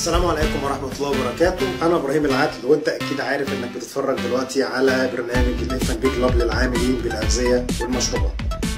السلام عليكم ورحمة الله وبركاته. أنا إبراهيم العدل، وأنت أكيد عارف إنك بتتفرج دلوقتي على برنامج الإف&بي كلاب للعاملين بالأغذية والمشروبات.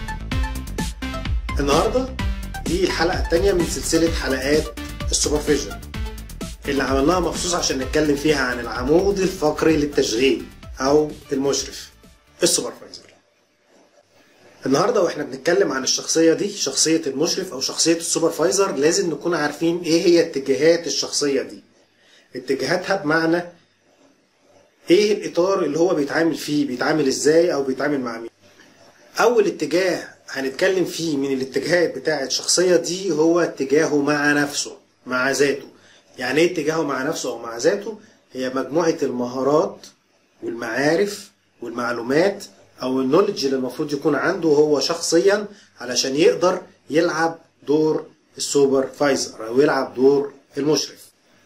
النهاردة دي الحلقة الثانية من سلسلة حلقات السوبرفيجن اللي عملناها مخصوص عشان نتكلم فيها عن العمود الفقري للتشغيل أو المشرف، السوبرفايزر. النهارده واحنا بنتكلم عن الشخصيه دي، شخصيه المشرف او شخصيه السوبرفايزر، لازم نكون عارفين ايه هي اتجاهات الشخصيه دي. اتجاهاتها بمعنى ايه الاطار اللي هو بيتعامل فيه، بيتعامل ازاي او بيتعامل مع مين. اول اتجاه هنتكلم فيه من الاتجاهات بتاعه الشخصيه دي هو اتجاهه مع نفسه، مع ذاته. يعني ايه اتجاهه مع نفسه او مع ذاته؟ هي مجموعه المهارات والمعارف والمعلومات او النولج اللي المفروض يكون عنده هو شخصيا علشان يقدر يلعب دور السوبرفايزر او يلعب دور المشرف.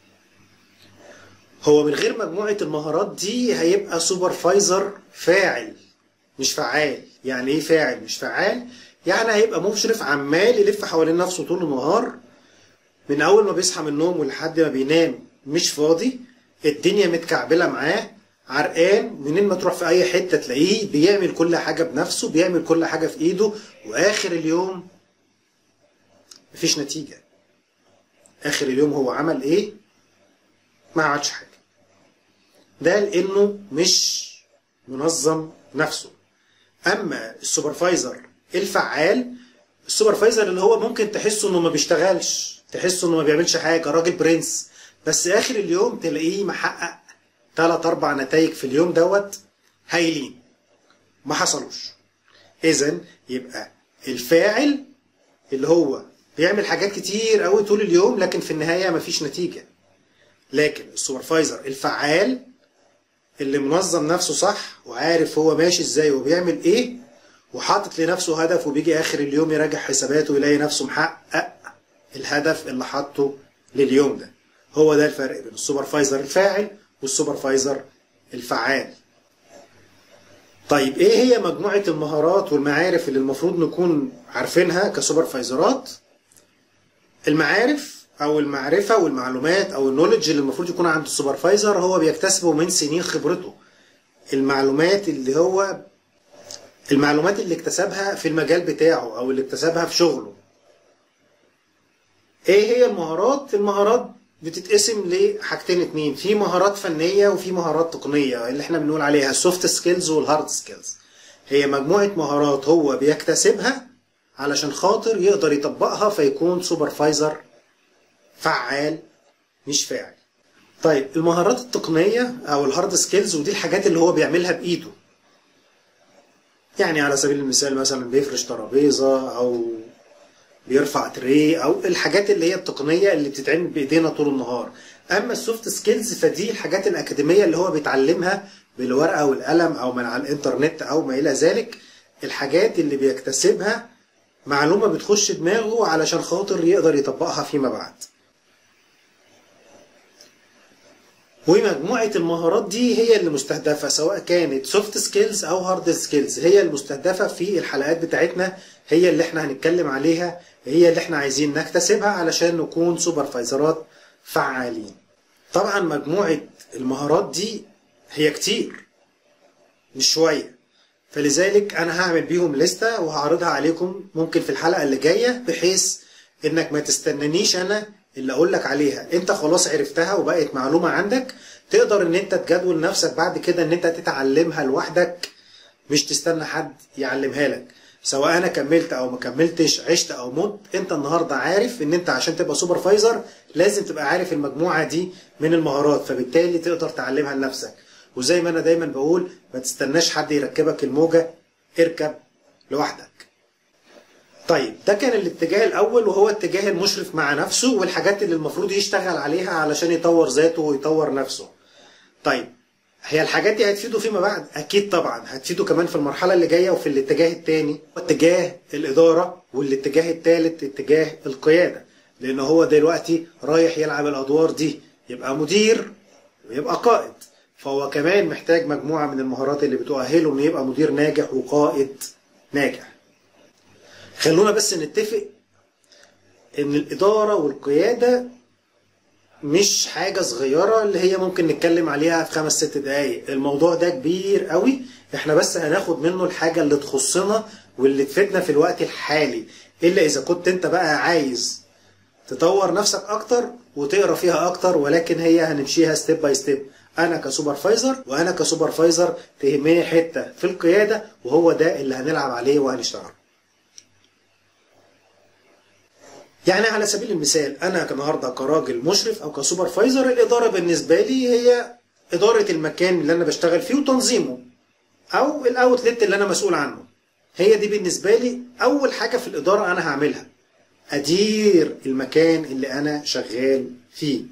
هو من غير مجموعة المهارات دي هيبقى سوبرفايزر فاعل مش فعال. يعني ايه فاعل مش فعال؟ يعني هيبقى مشرف عمال يلف حوالين نفسه طول النهار، من اول ما بيصحى من النوم ولحد ما بينام مش فاضي، الدنيا متكعبلة معاه، عرقان، منين ما تروح في اي حته تلاقيه بيعمل كل حاجه بنفسه، بيعمل كل حاجه في ايده، واخر اليوم مفيش نتيجه. اخر اليوم هو عمل ايه؟ ما عملش حاجه. ده لانه مش منظم نفسه. اما السوبرفايزر الفعال، السوبرفايزر اللي هو ممكن تحسه انه ما بيشتغلش، تحسه انه ما بيعملش حاجه، راجل برنس، بس اخر اليوم تلاقيه محقق 3-4 نتائج في اليوم دوت هايلين ما حصلوش. اذا يبقى الفاعل اللي هو بيعمل حاجات كتير قوي طول اليوم لكن في النهايه مفيش نتيجه. لكن السوبرفايزر الفعال اللي منظم نفسه صح وعارف هو ماشي ازاي وبيعمل ايه وحاطط لنفسه هدف، وبيجي اخر اليوم يراجع حساباته ويلاقي نفسه محقق الهدف اللي حاطه لليوم ده. هو ده الفرق بين السوبرفايزر الفاعل والسوبرفايزر الفعال. طيب ايه هي مجموعة المهارات والمعارف اللي المفروض نكون عارفينها كسوبرفايزرات؟ المعارف او المعرفة والمعلومات او النولج اللي المفروض يكون عند السوبرفايزر هو بيكتسبه من سنين خبرته. المعلومات اللي اكتسبها في المجال بتاعه او اللي اكتسبها في شغله. ايه هي المهارات؟ المهارات بتتقسم لحاجتين اتنين، في مهارات فنية وفي مهارات تقنية اللي احنا بنقول عليها السوفت سكيلز والهارد سكيلز. هي مجموعة مهارات هو بيكتسبها علشان خاطر يقدر يطبقها فيكون سوبرفايزر فعال مش فاعل. طيب المهارات التقنية او الهارد سكيلز، ودي الحاجات اللي هو بيعملها بايده. يعني على سبيل المثال مثلا بيفرش ترابيزة او بيرفع تري، او الحاجات اللي هي التقنيه اللي بتتعمل بايدينا طول النهار. اما السوفت سكيلز فدي الحاجات الاكاديميه اللي هو بيتعلمها بالورقه والقلم او من على الانترنت او ما الى ذلك. الحاجات اللي بيكتسبها معلومه بتخش دماغه علشان خاطر يقدر يطبقها فيما بعد. ومجموعه المهارات دي هي اللي مستهدفه، سواء كانت سوفت سكيلز او هارد سكيلز، هي المستهدفه في الحلقات بتاعتنا، هي اللي احنا هنتكلم عليها، هي اللي احنا عايزين نكتسبها علشان نكون سوبرفايزرات فعالين. طبعا مجموعة المهارات دي هي كتير مش شوية، فلذلك انا هعمل بيهم لستة وهعرضها عليكم ممكن في الحلقة اللي جاية، بحيث انك ما تستنانيش انا اللي اقول لك عليها، انت خلاص عرفتها وبقت معلومة عندك، تقدر ان انت تجدول نفسك بعد كده ان انت تتعلمها لوحدك، مش تستنى حد يعلمها لك. سواء انا كملت او ما كملتش، عشت او مت، انت النهارده عارف ان انت عشان تبقى سوبرفايزر لازم تبقى عارف المجموعه دي من المهارات، فبالتالي تقدر تعلمها لنفسك. وزي ما انا دايما بقول، ما تستناش حد يركبك الموجه، اركب لوحدك. طيب ده كان الاتجاه الاول، وهو اتجاه المشرف مع نفسه والحاجات اللي المفروض يشتغل عليها علشان يطور ذاته ويطور نفسه. طيب هي الحاجات دي هتفيده فيما بعد؟ اكيد طبعا هتفيده كمان في المرحله اللي جايه وفي الاتجاه الثاني، اتجاه الاداره، والاتجاه الثالث اتجاه القياده، لان هو دلوقتي رايح يلعب الادوار دي، يبقى مدير ويبقى قائد، فهو كمان محتاج مجموعه من المهارات اللي بتؤهله انه يبقى مدير ناجح وقائد ناجح. خلونا بس نتفق ان الاداره والقياده مش حاجة صغيرة اللي هي ممكن نتكلم عليها في 5-6 دقايق. الموضوع ده كبير قوي، احنا بس هناخد منه الحاجة اللي تخصنا واللي تفيدنا في الوقت الحالي، الا اذا كنت انت بقى عايز تطور نفسك اكتر وتقرا فيها اكتر، ولكن هي هنمشيها ستيب باي ستيب. انا كسوبرفايزر تهمني حتة في القيادة، وهو ده اللي هنلعب عليه وهنشتغل. يعني على سبيل المثال انا النهارده كراجل مشرف او كسوبرفايزر، الاداره بالنسبه لي هي اداره المكان اللي انا بشتغل فيه وتنظيمه، او الاوتلت اللي انا مسؤول عنه. هي دي بالنسبه لي اول حاجه في الاداره انا هعملها، ادير المكان اللي انا شغال فيه.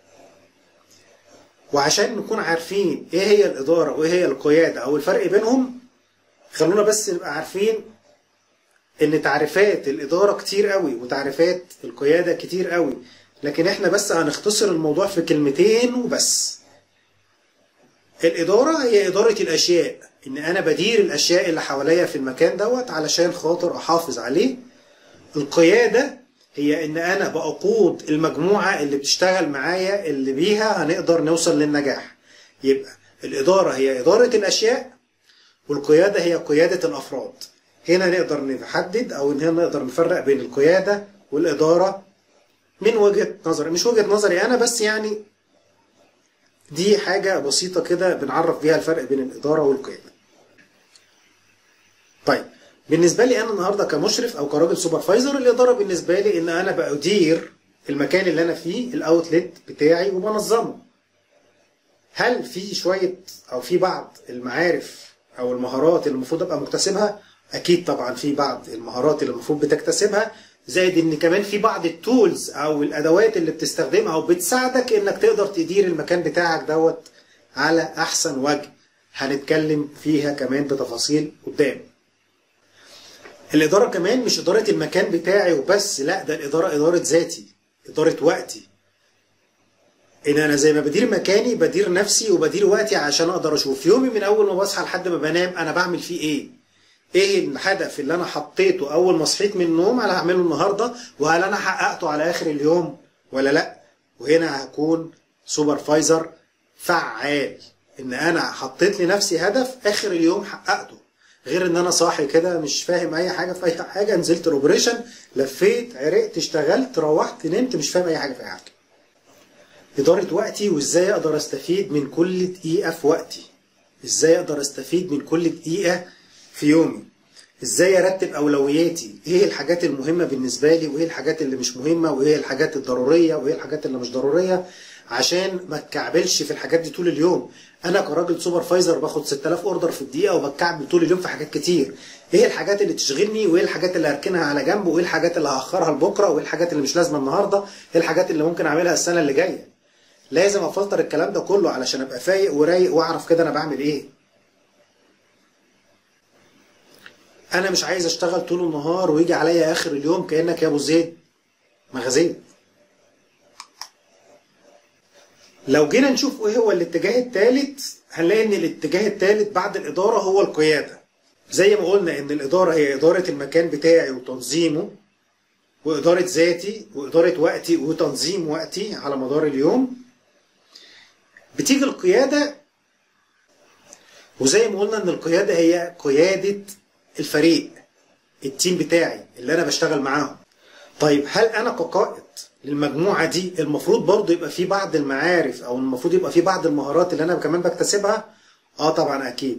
وعشان نكون عارفين ايه هي الاداره وايه هي القياده او الفرق بينهم، خلونا بس نبقى عارفين ان تعريفات الاداره كتير قوي وتعريفات القياده كتير قوي، لكن احنا بس هنختصر الموضوع في كلمتين وبس. الاداره هي اداره الاشياء، ان انا بدير الاشياء اللي حواليا في المكان دوت علشان خاطر احافظ عليه. القياده هي ان انا بقود المجموعه اللي بتشتغل معايا اللي بيها هنقدر نوصل للنجاح. يبقى الاداره هي اداره الاشياء، والقياده هي قياده الافراد. هنا نقدر نحدد او هنا نقدر نفرق بين القيادة والإدارة من وجهة نظري، مش وجهة نظري انا بس، يعني دي حاجة بسيطة كده بنعرف بيها الفرق بين الإدارة والقيادة. طيب بالنسبة لي انا النهاردة كمشرف او كراجل سوبرفايزر، الإدارة بالنسبة لي ان انا بأدير المكان اللي انا فيه، الاوتلت بتاعي، وبنظمه. هل في شوية او في بعض المعارف او المهارات اللي المفروض ابقى مكتسبها؟ اكيد طبعا في بعض المهارات اللي المفروض بتكتسبها، زائد ان كمان في بعض التولز او الادوات اللي بتستخدمها وبتساعدك انك تقدر تدير المكان بتاعك دوت على احسن وجه. هنتكلم فيها كمان بتفاصيل قدام. الاداره كمان مش اداره المكان بتاعي وبس، لا، ده الاداره اداره ذاتي، اداره وقتي. ان انا زي ما بدير مكاني بدير نفسي وبدير وقتي، عشان اقدر اشوف يومي من اول ما بصحى لحد ما بنام انا بعمل فيه ايه الهدف اللي انا حطيته اول ما صحيت من النوم على هعمله النهارده، وهل انا حققته على اخر اليوم ولا لا. وهنا هكون سوبرفايزر فعال، ان انا حطيت لنفسي هدف اخر اليوم حققته، غير ان انا صاحي كده مش فاهم اي حاجه في اي حاجه، نزلت الاوبريشن لفيت عرقت اشتغلت روحت نمت مش فاهم اي حاجه في اي حاجه. اداره وقتي، وازاي اقدر استفيد من كل دقيقه في وقتي، ازاي اقدر استفيد من كل دقيقه في يومي، ازاي ارتب اولوياتي، ايه الحاجات المهمه بالنسبه لي وايه الحاجات اللي مش مهمه وايه الحاجات الضروريه وايه الحاجات اللي مش ضروريه، عشان ما اتكعبلش في الحاجات دي طول اليوم. انا كراجل سوبرفايزر باخد 6000 اوردر في الدقيقه وبتكعبل طول اليوم في حاجات كتير. ايه الحاجات اللي تشغلني وايه الحاجات اللي هركنها على جنب وايه الحاجات اللي هاخرها لبكره وايه الحاجات اللي مش لازمه النهارده، ايه الحاجات اللي ممكن اعملها السنه اللي جايه. لازم افلتر الكلام ده كله علشان ابقى فايق ورايق واعرف كده انا بعمل ايه. انا مش عايز اشتغل طول النهار ويجي عليا اخر اليوم كانك يا ابو زيد مغازيل. لو جينا نشوف ايه هو الاتجاه الثالث، هنلاقي ان الاتجاه الثالث بعد الاداره هو القياده. زي ما قلنا ان الاداره هي اداره المكان بتاعي وتنظيمه، واداره ذاتي واداره وقتي وتنظيم وقتي على مدار اليوم. بتيجي القياده، وزي ما قلنا ان القياده هي قياده الفريق، التيم بتاعي اللي انا بشتغل معاهم. طيب هل انا كقائد للمجموعه دي المفروض برضه يبقى في بعض المعارف او المفروض يبقى في بعض المهارات اللي انا كمان بكتسبها؟ طبعا اكيد.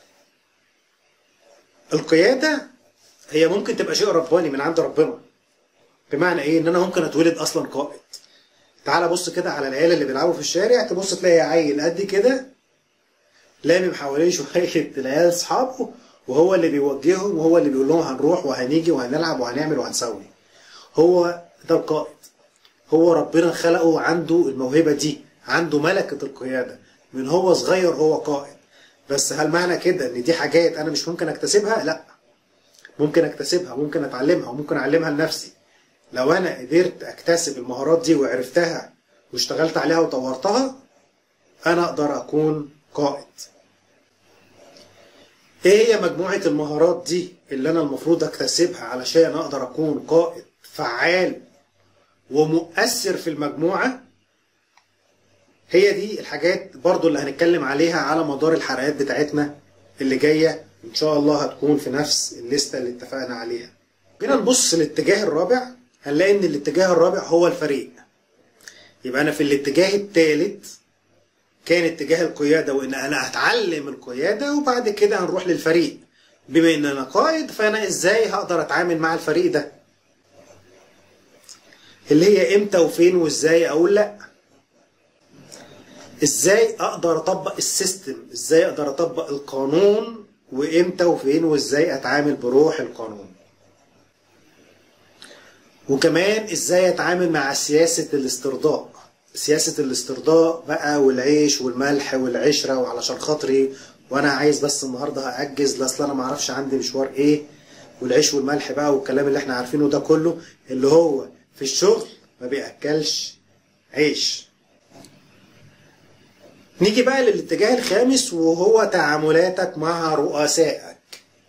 القياده هي ممكن تبقى شيء رباني من عند ربنا. بمعنى ايه؟ ان انا ممكن اتولد اصلا قائد. تعال بص كده على العيال اللي بيلعبوا في الشارع، تبص تلاقي عيل قد كده لامم حواليه شويه العيال اصحابه، وهو اللي بيوجههم وهو اللي بيقول لهم هنروح وهنيجي وهنلعب وهنعمل وهنسوي. هو ده القائد. هو ربنا خلقه عنده الموهبة دي، عنده ملكة القيادة من هو صغير، هو قائد. بس هل معنى كده ان دي حاجات انا مش ممكن اكتسبها؟ لا، ممكن اكتسبها، ممكن اتعلمها وممكن اعلمها لنفسي. لو انا قدرت اكتسب المهارات دي وعرفتها واشتغلت عليها وطورتها، انا اقدر اكون قائد. ايه هي مجموعة المهارات دي اللي انا المفروض اكتسبها علشان اقدر اكون قائد فعال ومؤثر في المجموعة؟ هي دي الحاجات برضو اللي هنتكلم عليها على مدار الحلقات بتاعتنا اللي جاية ان شاء الله، هتكون في نفس الليستة اللي اتفقنا عليها. جينا نبص للاتجاه الرابع، هنلاقي ان الاتجاه الرابع هو الفريق. يبقى انا في الاتجاه الثالث كان اتجاه القيادة، وان انا هتعلم القيادة، وبعد كده هنروح للفريق. بما ان انا قائد، فانا ازاي هقدر اتعامل مع الفريق ده، اللي هي امتى وفين وازاي اقول لا، ازاي اقدر اطبق السيستم، ازاي اقدر اطبق القانون، وامتى وفين وازاي اتعامل بروح القانون. وكمان ازاي اتعامل مع سياسة الاسترضاء، سياسة الاسترضاء بقى، والعيش والملح والعشرة، وعلشان خاطري وانا عايز بس النهارده هاجز، اصل انا معرفش عندي مشوار ايه، والعيش والملح بقى والكلام اللي احنا عارفينه ده كله، اللي هو في الشغل ما بياكلش عيش. نيجي بقى للاتجاه الخامس، وهو تعاملاتك مع رؤسائك.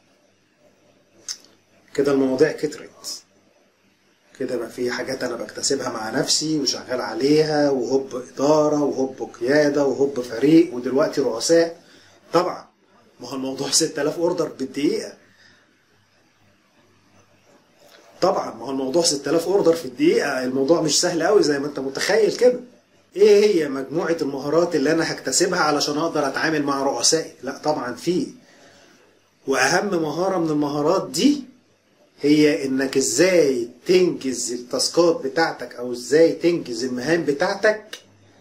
كده المواضيع كترت، كده بقى في حاجات انا بكتسبها مع نفسي وشغال عليها، وهوب اداره، وهوب قياده، وهوب فريق، ودلوقتي رؤساء. طبعا ما هو الموضوع 6000 اوردر بالدقيقه. طبعا ما هو الموضوع 6000 اوردر في الدقيقه، الموضوع مش سهل قوي زي ما انت متخيل كده. ايه هي مجموعه المهارات اللي انا هكتسبها علشان اقدر اتعامل مع رؤسائي؟ لا طبعا في، واهم مهاره من المهارات دي هي انك ازاي تنجز التاسكات بتاعتك، او ازاي تنجز المهام بتاعتك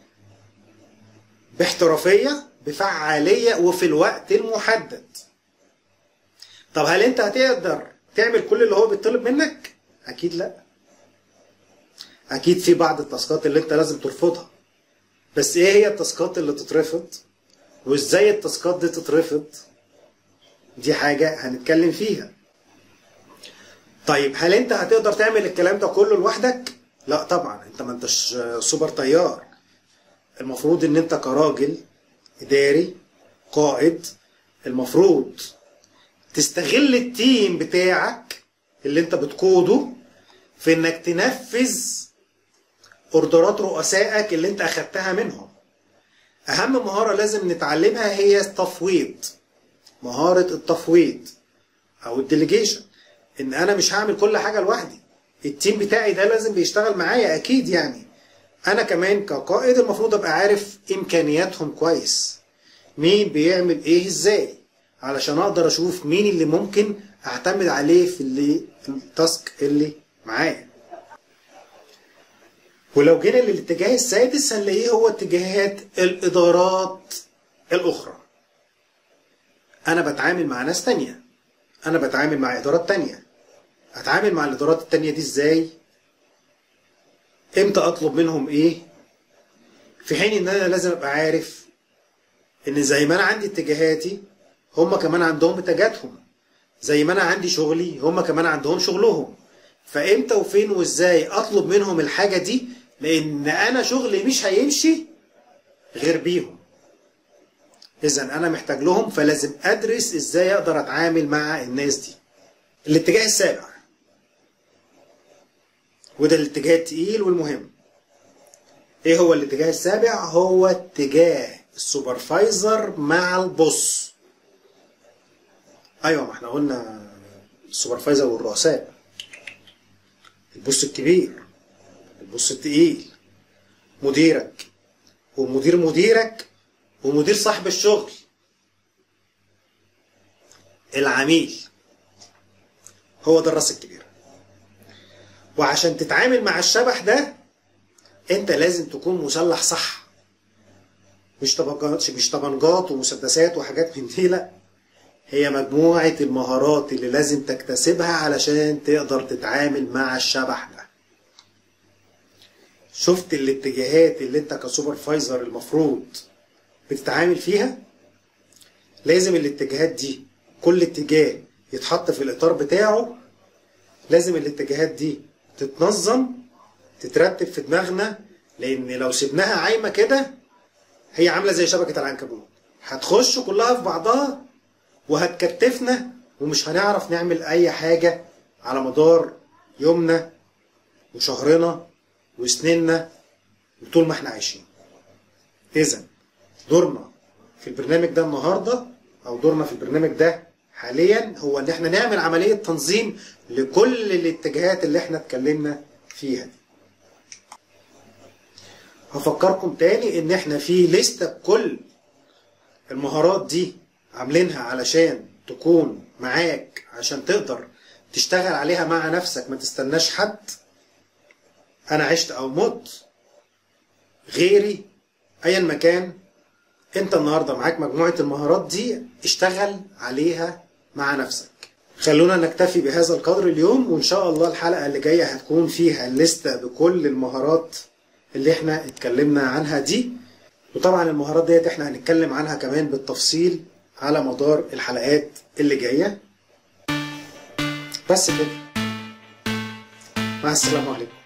باحترافية، بفعالية، وفي الوقت المحدد. طب هل انت هتقدر تعمل كل اللي هو بيطلب منك؟ اكيد لا. اكيد في بعض التاسكات اللي انت لازم ترفضها. بس ايه هي التاسكات اللي تترفض، وازاي التاسكات دي تترفض؟ دي حاجة هنتكلم فيها. طيب هل انت هتقدر تعمل الكلام ده كله لوحدك؟ لا طبعا، انت ما انتش سوبر طيار. المفروض ان انت كراجل اداري قائد، المفروض تستغل التيم بتاعك اللي انت بتقوده في انك تنفذ اوردرات رؤسائك اللي انت اخدتها منهم. اهم مهارة لازم نتعلمها هي التفويض، مهارة التفويض او الديليجيشن. ان انا مش هعمل كل حاجة لوحدي، التيم بتاعي ده لازم بيشتغل معايا اكيد. يعني انا كمان كقائد المفروض ابقى عارف امكانياتهم كويس، مين بيعمل ايه ازاي، علشان اقدر اشوف مين اللي ممكن اعتمد عليه في التاسك اللي معايا. ولو جينا للاتجاه السادس هنلاقيه هو اتجاهات الادارات الاخرى. انا بتعامل مع ناس تانية، انا بتعامل مع ادارات تانية. اتعامل مع الادارات التانية دي ازاي؟ امتى اطلب منهم ايه؟ في حين ان انا لازم ابقى عارف ان زي ما انا عندي اتجاهاتي هم كمان عندهم اتجاهاتهم، زي ما انا عندي شغلي هم كمان عندهم شغلهم. فامتى وفين وازاي اطلب منهم الحاجة دي، لان انا شغلي مش هيمشي غير بيهم. اذا انا محتاج لهم، فلازم ادرس ازاي اقدر اتعامل مع الناس دي. الاتجاه السابع، وده الاتجاه التقيل والمهم. ايه هو الاتجاه السابع؟ هو اتجاه السوبرفايزر مع البوس. ايوه، ما احنا قلنا السوبرفايزر والرؤساء، البوس الكبير، البوس التقيل، مديرك، ومدير مديرك، ومدير صاحب الشغل، العميل. هو ده الراس الكبير. وعشان تتعامل مع الشبح ده انت لازم تكون مسلح صح، مش طبنجات ومسدسات وحاجات من دي، لا. هي مجموعة المهارات اللي لازم تكتسبها علشان تقدر تتعامل مع الشبح ده. شفت الاتجاهات اللي انت كسوبرفايزر المفروض بتتعامل فيها؟ لازم الاتجاهات دي كل اتجاه يتحط في الاطار بتاعه. لازم الاتجاهات دي تتنظم، تترتب في دماغنا، لان لو سيبناها عايمة كده هي عاملة زي شبكة العنكبوت، هتخش كلها في بعضها وهتكتفنا، ومش هنعرف نعمل اي حاجة على مدار يومنا وشهرنا وسنيننا وطول ما احنا عايشين. إذا دورنا في البرنامج ده النهاردة، أو دورنا في البرنامج ده حاليا، هو إن احنا نعمل عملية تنظيم لكل الاتجاهات اللي احنا اتكلمنا فيها دي. هفكركم تاني إن احنا في لستة بكل المهارات دي عاملينها علشان تكون معاك، عشان تقدر تشتغل عليها مع نفسك، ما تستناش حد. أنا عشت أو مت، غيري، أيا مكان، أنت النهاردة معاك مجموعة المهارات دي، اشتغل عليها مع نفسك. خلونا نكتفي بهذا القدر اليوم، وإن شاء الله الحلقة اللي جاية هتكون فيها الليستة بكل المهارات اللي احنا اتكلمنا عنها دي. وطبعا المهارات ديت احنا هنتكلم عنها كمان بالتفصيل على مدار الحلقات اللي جاية. بس كده، مع السلامة عليكم.